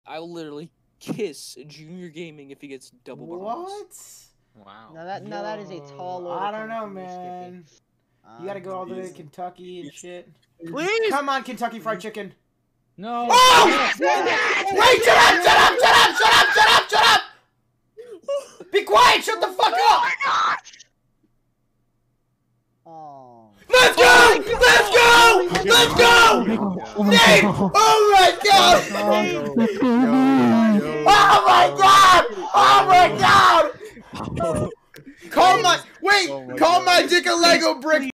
I will literally kiss Junior Gaming if he gets double bombs. What? Wow. Now that is a tall order. I don't know, coming from you, man. Skippy. You gotta go all the way to Kentucky and shit. Please! Come on, Kentucky Fried Chicken. No. Oh! Wait, shut up, shut up, shut up, shut up, shut up, shut up! Be quiet, shut the fuck up! Oh. Let's go! Let's go! Let's go! Nate! Oh my god! Oh my god! Oh my god! Call my, wait! Call my dick a Lego brick!